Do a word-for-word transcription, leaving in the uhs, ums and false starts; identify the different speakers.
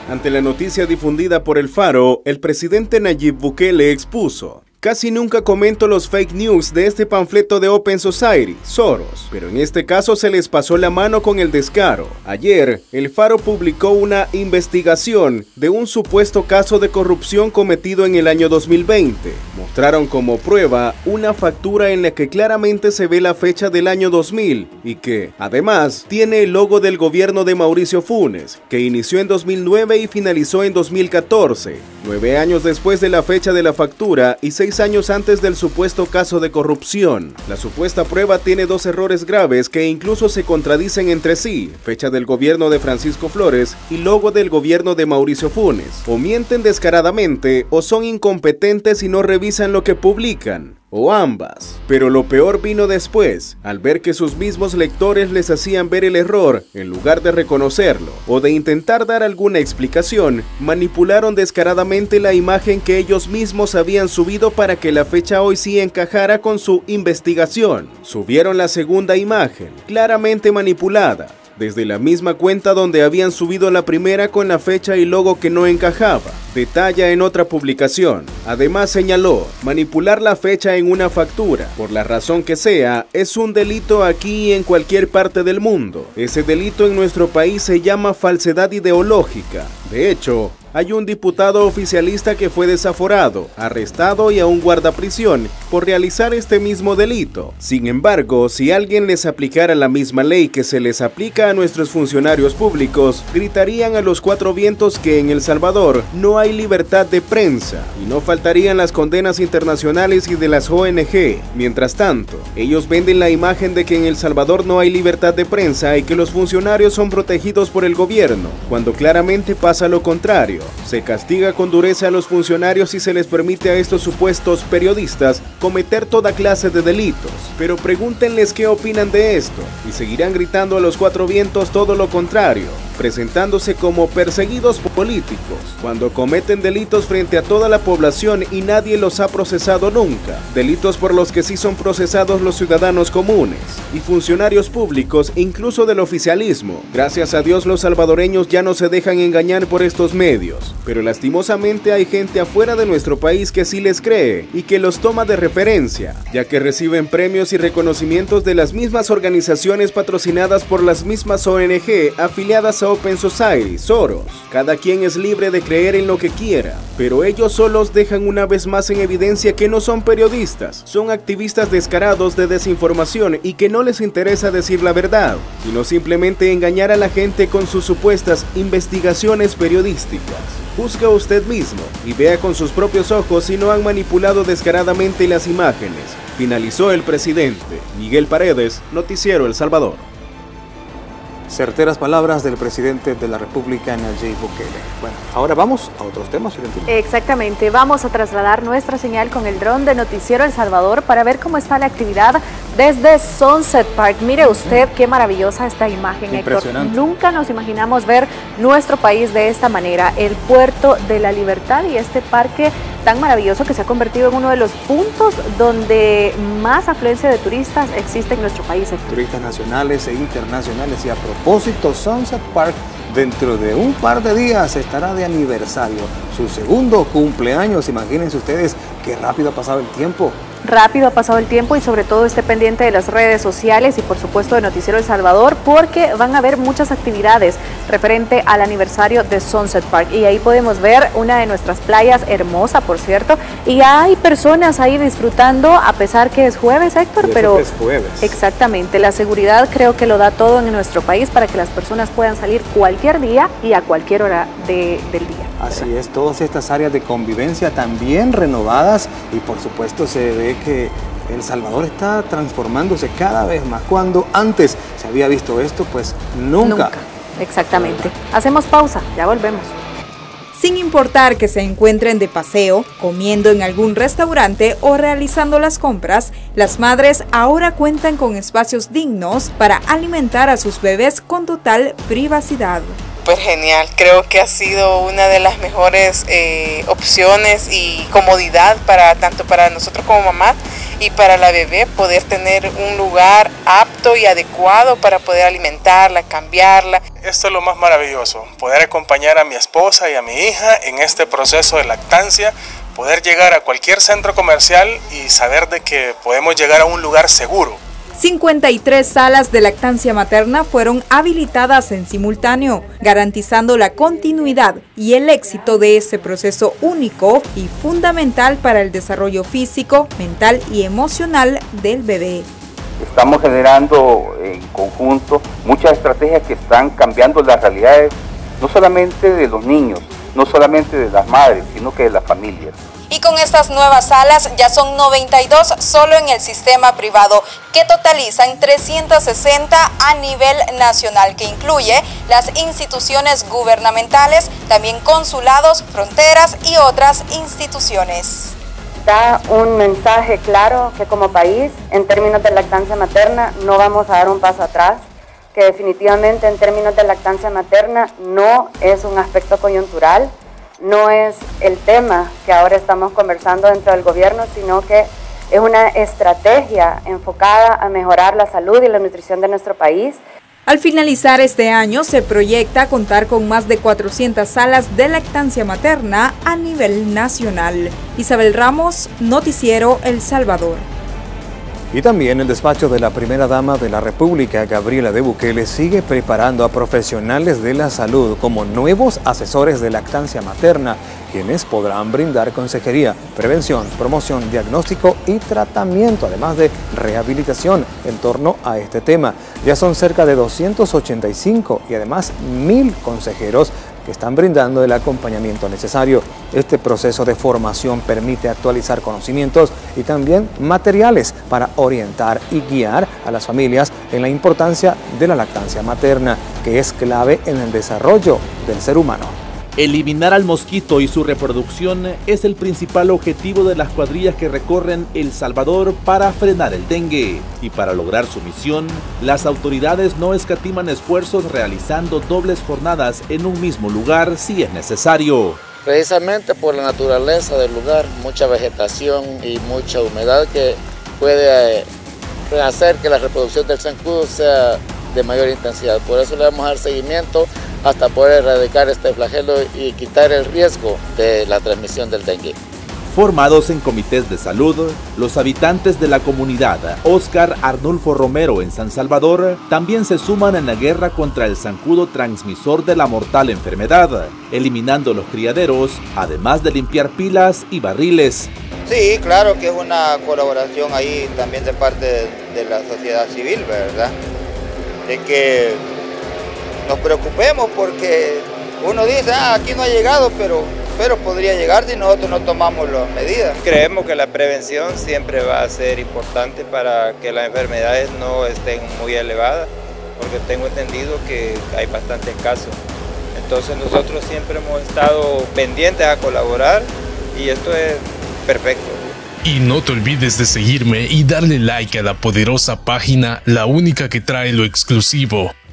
Speaker 1: Ante la noticia difundida por El Faro, el presidente Nayib Bukele expuso: "Casi nunca comento los fake news de este panfleto de Open Society, Soros, pero en este caso se les pasó la mano con el descaro. Ayer, El Faro publicó una investigación de un supuesto caso de corrupción cometido en el año dos mil veinte. Mostraron como prueba una factura en la que claramente se ve la fecha del año dos mil y que, además, tiene el logo del gobierno de Mauricio Funes, que inició en dos mil nueve y finalizó en dos mil catorce, nueve años después de la fecha de la factura y seis años antes del supuesto caso de corrupción. La supuesta prueba tiene dos errores graves que incluso se contradicen entre sí: fecha del gobierno de Francisco Flores y logo del gobierno de Mauricio Funes. O mienten descaradamente o son incompetentes y no revisan lo que publican, o ambas. Pero lo peor vino después, al ver que sus mismos lectores les hacían ver el error, en lugar de reconocerlo, o de intentar dar alguna explicación, manipularon descaradamente la imagen que ellos mismos habían subido para que la fecha hoy sí encajara con su investigación. Subieron la segunda imagen, claramente manipulada, desde la misma cuenta donde habían subido la primera con la fecha y logo que no encajaba. Detalla en otra publicación. Además señaló: manipular la fecha en una factura, por la razón que sea, es un delito aquí y en cualquier parte del mundo. Ese delito en nuestro país se llama falsedad ideológica. De hecho, hay un diputado oficialista que fue desaforado, arrestado y aún guarda prisión por realizar este mismo delito. Sin embargo, si alguien les aplicara la misma ley que se les aplica a nuestros funcionarios públicos, gritarían a los cuatro vientos que en El Salvador no hay libertad de prensa y no faltarían las condenas internacionales y de las O N G. Mientras tanto, ellos venden la imagen de que en El Salvador no hay libertad de prensa y que los funcionarios son protegidos por el gobierno, cuando claramente pasa lo contrario. Se castiga con dureza a los funcionarios y se les permite a estos supuestos periodistas cometer toda clase de delitos. Pero pregúntenles qué opinan de esto, y seguirán gritando a los cuatro vientos todo lo contrario, presentándose como perseguidos políticos, cuando cometen delitos frente a toda la población y nadie los ha procesado nunca. Delitos por los que sí son procesados los ciudadanos comunes y funcionarios públicos, incluso del oficialismo. Gracias a Dios los salvadoreños ya no se dejan engañar por estos medios, pero lastimosamente hay gente afuera de nuestro país que sí les cree y que los toma de referencia, ya que reciben premios y reconocimientos de las mismas organizaciones patrocinadas por las mismas O N G afiliadas a Open Society, Soros. Cada quien es libre de creer en lo que quiera, pero ellos solos dejan una vez más en evidencia que no son periodistas, son activistas descarados de desinformación y que no les interesa decir la verdad, sino simplemente engañar a la gente con sus supuestas investigaciones periodísticas. Juzga usted mismo y vea con sus propios ojos si no han manipulado descaradamente las imágenes. Finalizó el presidente. Miguel Paredes, Noticiero El Salvador.
Speaker 2: Certeras palabras del presidente de la República, Nayib Bukele. Bueno, ahora vamos a otros temas.
Speaker 3: Exactamente, vamos a trasladar nuestra señal con el dron de Noticiero El Salvador para ver cómo está la actividad desde Sunset Park. Mire usted qué maravillosa esta imagen, Héctor. Nunca nos imaginamos ver nuestro país de esta manera, el Puerto de la Libertad y este parque tan maravilloso que se ha convertido en uno de los puntos donde más afluencia de turistas existe en nuestro país, Héctor.
Speaker 2: Turistas nacionales e internacionales. Y a propósito, Sunset Park dentro de un par de días estará de aniversario, su segundo cumpleaños. Imagínense ustedes qué rápido ha pasado el tiempo.
Speaker 3: Rápido ha pasado el tiempo y sobre todo esté pendiente de las redes sociales y por supuesto de Noticiero El Salvador, porque van a haber muchas actividades referente al aniversario de Sunset Park y ahí podemos ver una de nuestras playas, hermosa por cierto, y hay personas ahí disfrutando a pesar que es jueves, Héctor, pero
Speaker 2: es jueves.
Speaker 3: Exactamente, la seguridad creo que lo da todo en nuestro país para que las personas puedan salir cualquier día y a cualquier hora de, del día.
Speaker 2: Así es, todas estas áreas de convivencia también renovadas y por supuesto se ve que El Salvador está transformándose cada vez más. Cuando antes se había visto esto, pues nunca.
Speaker 3: Nunca, exactamente. Hacemos pausa, ya volvemos.
Speaker 4: Sin importar que se encuentren de paseo, comiendo en algún restaurante o realizando las compras, las madres ahora cuentan con espacios dignos para alimentar a sus bebés con total privacidad.
Speaker 5: súper genial. Creo que ha sido una de las mejores eh, opciones y comodidad para tanto para nosotros como mamá y para la bebé, poder tener un lugar apto y adecuado para poder alimentarla, cambiarla.
Speaker 6: Esto es lo más maravilloso, poder acompañar a mi esposa y a mi hija en este proceso de lactancia, poder llegar a cualquier centro comercial y saber de que podemos llegar a un lugar seguro.
Speaker 4: cincuenta y tres salas de lactancia materna fueron habilitadas en simultáneo, garantizando la continuidad y el éxito de ese proceso único y fundamental para el desarrollo físico, mental y emocional del bebé.
Speaker 7: Estamos generando en conjunto muchas estrategias que están cambiando las realidades, no solamente de los niños, no solamente de las madres, sino que de las familias.
Speaker 4: Y con estas nuevas salas ya son noventa y dos solo en el sistema privado, que totalizan trescientas sesenta a nivel nacional, que incluye las instituciones gubernamentales, también consulados, fronteras y otras instituciones.
Speaker 8: Da un mensaje claro que como país, en términos de lactancia materna, no vamos a dar un paso atrás, que definitivamente en términos de lactancia materna no es un aspecto coyuntural, no es el tema que ahora estamos conversando dentro del gobierno, sino que es una estrategia enfocada a mejorar la salud y la nutrición de nuestro país.
Speaker 4: Al finalizar este año se proyecta contar con más de cuatrocientas salas de lactancia materna a nivel nacional. Isabel Ramos, Noticiero El Salvador.
Speaker 2: Y también el despacho de la primera dama de la República, Gabriela de Bukele, sigue preparando a profesionales de la salud como nuevos asesores de lactancia materna, quienes podrán brindar consejería, prevención, promoción, diagnóstico y tratamiento, además de rehabilitación en torno a este tema. Ya son cerca de doscientos ochenta y cinco y además mil consejeros que están brindando el acompañamiento necesario. Este proceso de formación permite actualizar conocimientos y también materiales para orientar y guiar a las familias en la importancia de la lactancia materna, que es clave en el desarrollo del ser humano.
Speaker 9: Eliminar al mosquito y su reproducción es el principal objetivo de las cuadrillas que recorren El Salvador para frenar el dengue. Y para lograr su misión, las autoridades no escatiman esfuerzos realizando dobles jornadas en un mismo lugar si es necesario.
Speaker 10: Precisamente por la naturaleza del lugar, mucha vegetación y mucha humedad que puede hacer que la reproducción del zancudo sea de mayor intensidad. Por eso le vamos a dar seguimiento hasta poder erradicar este flagelo y quitar el riesgo de la transmisión del dengue.
Speaker 9: Formados en comités de salud, los habitantes de la comunidad Óscar Arnulfo Romero en San Salvador también se suman en la guerra contra el zancudo transmisor de la mortal enfermedad, eliminando los criaderos, además de limpiar pilas y barriles.
Speaker 11: Sí, claro que es una colaboración ahí también de parte de, de la sociedad civil, ¿verdad? De que nos preocupemos porque uno dice, ah, aquí no ha llegado, pero, pero podría llegar si nosotros no tomamos las medidas.
Speaker 12: Creemos que la prevención siempre va a ser importante para que las enfermedades no estén muy elevadas, porque tengo entendido que hay bastantes casos. Entonces nosotros siempre hemos estado pendientes a colaborar y esto es perfecto.
Speaker 13: Y no te olvides de seguirme y darle like a la poderosa página, la única que trae lo exclusivo.